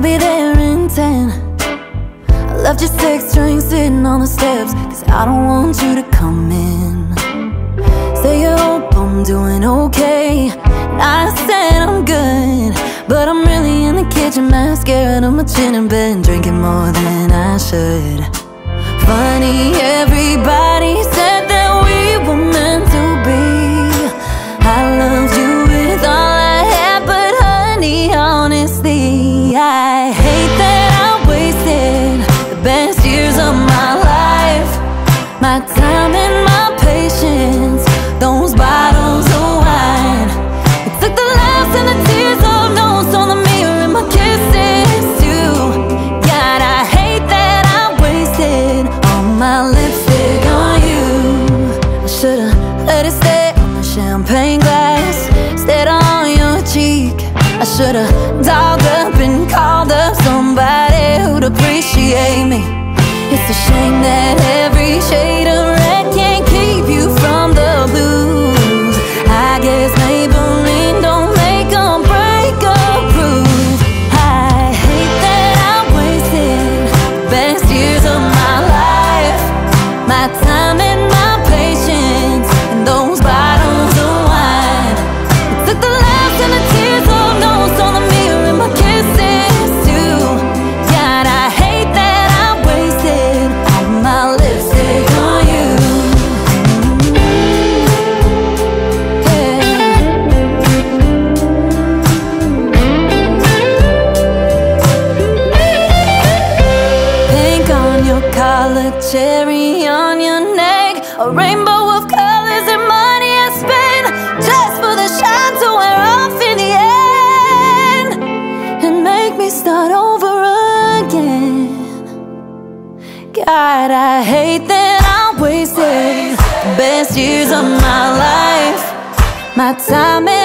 be there in 10. I left your sex string sitting on the steps, cause I don't want you to come in. Say you hope I'm doing okay, and I said I'm good, but I'm really in the kitchen, mascara on my chin in bed, drinking more than I should. Funny, everybody said that we were meant to be. I loved you with all I had, but honey, honestly, I hate that I wasted the best years of my life, my time and my patience, those bottles of wine. It took the laughs and the tears of notes on the mirror and my kisses too. God, I hate that I wasted all my lipstick on you. I should've let it stay on the champagne glass, stayed on your cheek. I should've dolled up and called up somebody who'd appreciate me. It's a shame that every shade of red can't keep you from the blues. I guess Maybelline don't make a break approved. I hate that I wasted the best years of my life, my time and my patience, and those bottles of wine. It took the laughs and the tears of notes on the mirror and my kisses too. God, I hate that I wasted all my lipstick on you. Pink on your collar, cherry on your neck, a rainbow of colors and money I spent just for the shine to wear off in the end and make me start over again. God, I hate that I wasted the best years of my life, my time and